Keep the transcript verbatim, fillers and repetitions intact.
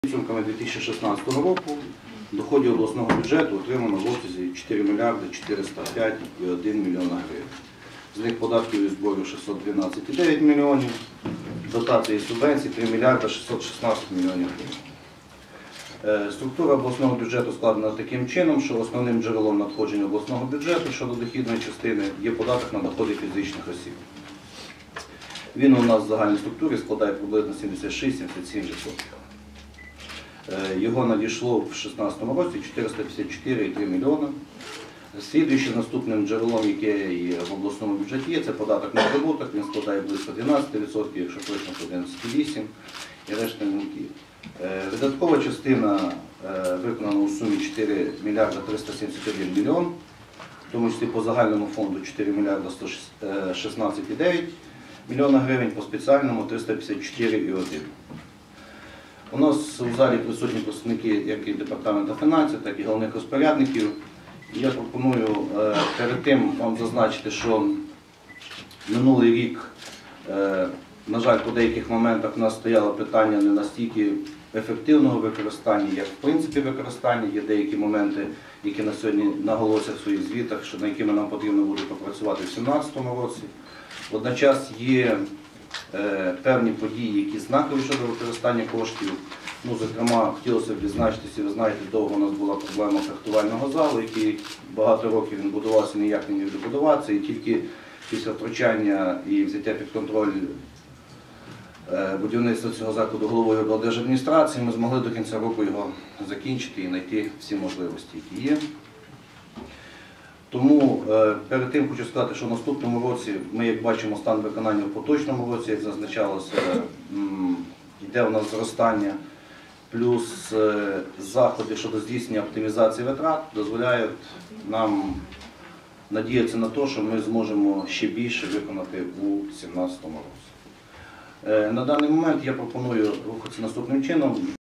Підсумками дві тисячі шістнадцятого року доходів обласного бюджету отримано в обсязі чотири мільярди чотириста п'ять і один мільйона гривень. З них податків і зборів шістсот дванадцять і дев'ять мільйонів, дотації і субвенцій три мільярди шістсот шістнадцять мільйонів гривень. Структура обласного бюджету складена таким чином, що основним джерелом надходження обласного бюджету щодо дохідної частини є податок на доходи фізичних осіб. Він у нас в загальній структурі складає приблизно сімдесят шість - сімдесят сім відсотків. Його надійшло в дві тисячі шістнадцятому році чотириста п'ятдесят чотири і три мільйони. Слідуючим наступним джерелом, яке є в обласному бюджеті, є це податок на прибуток, він складає близько дванадцять відсотків, якщо точно, то одинадцять цілих вісім десятих і решта мілкі. Видаткова частина виконана у сумі чотири мільярди триста сімдесят один мільйон, в тому числі по загальному фонду чотири мільярди сто шістнадцять і дев'ять мільйона гривень, по спеціальному триста п'ятдесят чотири і один. У нас у залі присутні представники як і департаменту фінансів, так і головних розпорядників. Я пропоную перед тим вам зазначити, що минулий рік, на жаль, по деяких моментах у нас стояло питання не настільки ефективного використання, як в принципі використання. Є деякі моменти, які на сьогодні наголосять в своїх звітах, що, на якими нам потрібно буде попрацювати в дві тисячі сімнадцятому році. Водночас є е, певні події, які знакові щодо використання коштів. Ну, зокрема, хотілося б відзначитися, ви знаєте, довго у нас була проблема фехтувального залу, який багато років він будувався, ніяк не міг добудуватися, і тільки після втручання і взяття під контроль е, будівництва цього закладу головою облдержадміністрації ми змогли до кінця року його закінчити і знайти всі можливості, які є. Тому е, перед тим хочу сказати, що в наступному році ми, як бачимо, стан виконання в поточному році, як зазначалося, м, йде у нас зростання, плюс е, заходи щодо здійснення оптимізації витрат дозволяють нам надіятися на те, що ми зможемо ще більше виконати у дві тисячі сімнадцятому році. Е, на даний момент я пропоную рухатися наступним чином.